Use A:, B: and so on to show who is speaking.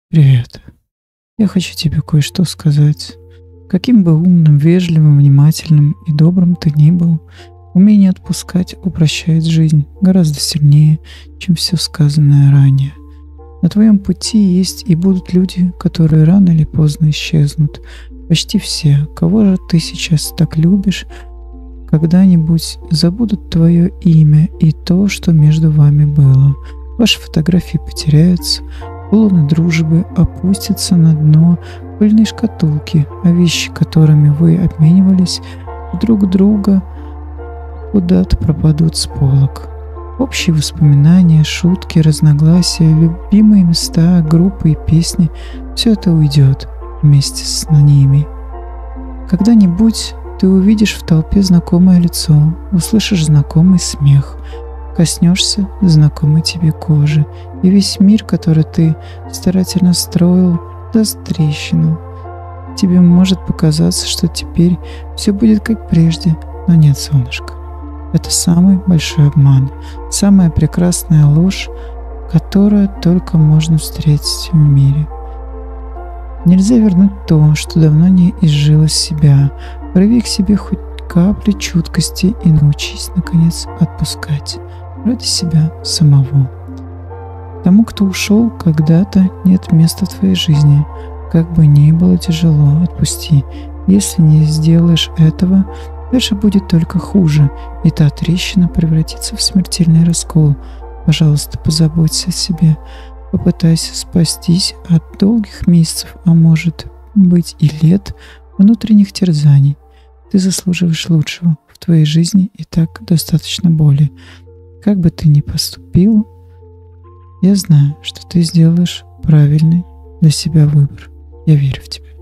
A: Привет. Я хочу тебе кое-что сказать. Каким бы умным, вежливым, внимательным и добрым ты ни был, умение отпускать упрощает жизнь гораздо сильнее, чем все сказанное ранее. На твоем пути есть и будут люди, которые рано или поздно исчезнут. Почти все, кого же ты сейчас так любишь, когда-нибудь забудут твое имя и то, что между вами было. Ваши фотографии потеряются, луны дружбы опустятся на дно пыльной шкатулки, а вещи, которыми вы обменивались друг друга, куда-то пропадут с полок. Общие воспоминания, шутки, разногласия, любимые места, группы и песни — все это уйдет вместе с ними. Когда-нибудь ты увидишь в толпе знакомое лицо, услышишь знакомый смех, коснешься знакомой тебе кожи, и весь мир, который ты старательно строил, даст трещину. Тебе может показаться, что теперь все будет как прежде, но нет, солнышко. Это самый большой обман, самая прекрасная ложь, которую только можно встретить в мире. Нельзя вернуть то, что давно не изжило себя. Прояви к себе хоть каплю чуткости и научись, наконец, отпускать ради себя самого. Тому, кто ушел когда-то, нет места в твоей жизни. Как бы ни было тяжело, отпусти. Если не сделаешь этого, дальше будет только хуже, и та трещина превратится в смертельный раскол. Пожалуйста, позаботься о себе. Попытайся спастись от долгих месяцев, а может быть и лет внутренних терзаний. Ты заслуживаешь лучшего. В твоей жизни и так достаточно боли. Как бы ты ни поступил, я знаю, что ты сделаешь правильный для себя выбор. Я верю в тебя.